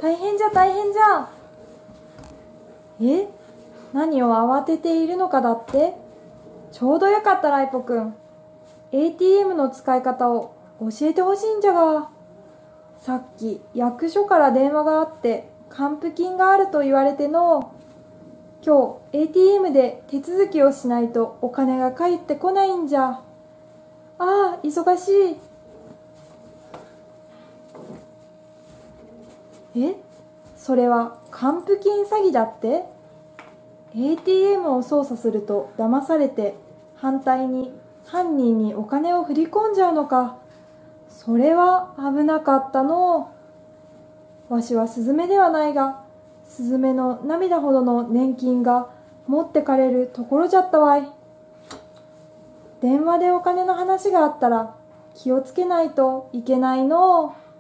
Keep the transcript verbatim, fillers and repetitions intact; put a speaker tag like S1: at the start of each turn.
S1: 大変じゃ大変じゃ。え、何を慌てているのかだって。ちょうどよかったライポくん。エーティーエム の使い方を教えてほしいんじゃが。さっき役所から電話があって還付金があると言われての。今日 エーティーエム で手続きをしないとお金が返ってこないんじゃ。ああ、忙しい。え、それは還付金詐欺だって？ エーティーエム を操作すると騙されて反対に犯人にお金を振り込んじゃうのか。それは危なかったのう。わしはスズメではないが、スズメの涙ほどの年金が持ってかれるところじゃったわい。電話でお金の話があったら気をつけないといけないのう。